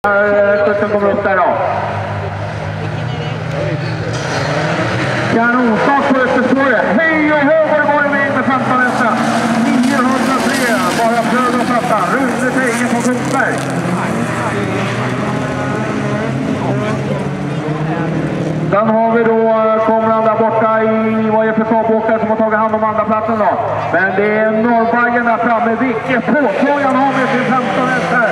Kusten kommer upp där då. Kanonstart på Österspåret. Hej och hå var det var med 15 nästa. 903. Bara pröv och fatta. Rune Teigen på Kungsberg. Sen har vi då Komran där borta i vad är för Saab-åkare som har tagit hand om andra platsen då. Men det är Norrbaggen där framme. Vilket påslag han har med sin 15 nästa.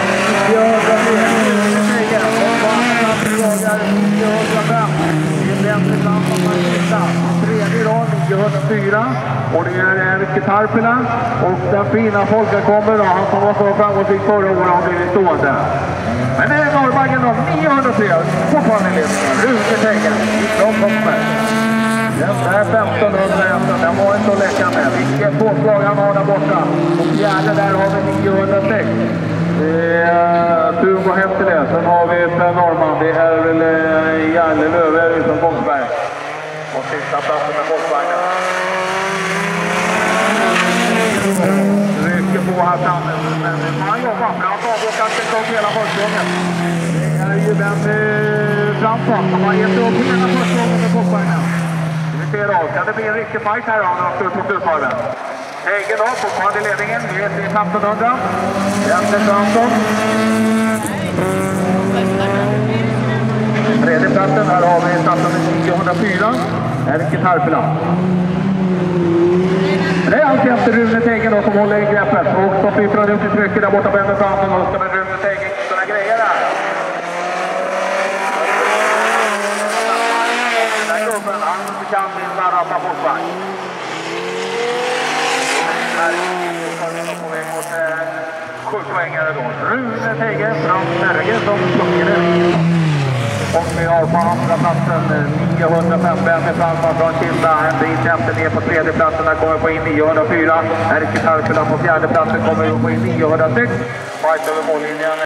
Tredje rad 904 och det är Erkki Tarpila och den fina Folka kommer då, han som var så framgångsrik förra året har blivit stående. Men det är Norrbaggen då, 903, fortfarande ledningen, Rune Teigen från Kungsberg. Den där 1500, den var inte att leka med. Vilket påslag han har där borta. Och fjärde där har vi 906. Det är Tugo hem till det. Sen har vi Per Norrman. Det är väl Janne Löver från Kungsberg. Och sista platsen med Volkswagen. Rycker på här framme. Men man jobbar för att avåka ska ta upp hela försprånget. Det är ju den framfart som har gett upp hela försprånget med Volkswagen. Vi ser då. Kan det bli en riktig fight här då när de står på slutvarven? Teigen då, fortfarande ledningen. Vi är till 1500. Jens Fransson. Tredje platsen, här har vi starten med 904. Erkki Tarpila. Det är alltid efter Rune Teigen då som håller i greppet. Och så fiffrar ut i trycket där borta på Jens Fransson. Och ska med Rune Teigen kunna greja där. Den där gubben, han kan vinna rappa Volkswagen. På väg mot 7-poängare då. Rune Teigen, Frans Berge som plockade in. Och vi har på andra platsen 905 med Fransman från Kinda. En bit efter ner på tredje platsen. Där kommer på in 904. Erkki Tarpila på fjärde platsen kommer på in 906. Fight över mållinjen.